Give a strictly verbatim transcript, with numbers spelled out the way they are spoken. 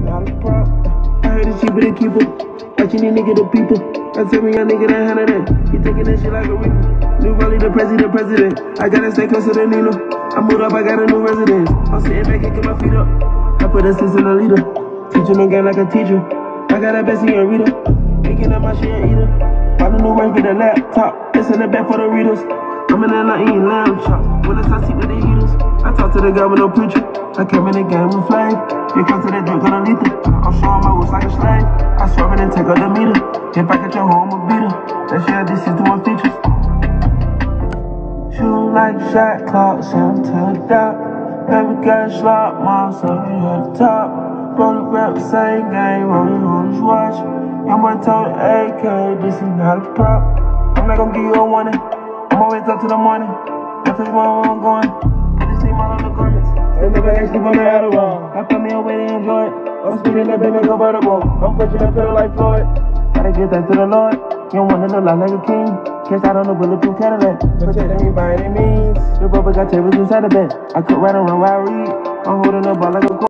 not a prop. I heard it's cheaper than keeper. Watching these nigga the people. I tell me young nigga that handle that. He taking that shit like a reaper. New Rolly, the president, president. I gotta stay closer to Nino. I moved up, I got a new residence. I'm sitting back and get my feet up. I put assist in the leader. Teaching them game like a teacher. I got a Bessie and Rita. Picking up my shit and eater. Find a new work with the laptop. This in the back for the readers. I'm in there not eating lamb chops. When I start seat with the heaters. I talk to the guy with no preacher. I came in the game with flame. Here comes to the drink on the lethal. I'm showing my wrist like a slave. I swerve it and take out the meter. Get back at your home, I'ma beat her. That shit I did see through my features. Shoot like shot clock, send to the dock. Baby got slot, mom, so we at the top. Rollin' rap, same game, rollin' on his watch. Young boy told the A K, this is not a prop. I'm not gon' give you a warning. I'm always up to the morning. I tell you where I'm going. Put this team all on the garments. They never actually on the Adderall. I put me away to enjoy it. I'm spinning that baby convertible. I'm pushing that pedal like Floyd. Gotta get that to the Lord. You don't wanna look like a king. Catch out on the bulletproof Cadillac. Protecting me by any means. The rubber got tables inside the bed. I could ride around while I read. I'm holding the ball like a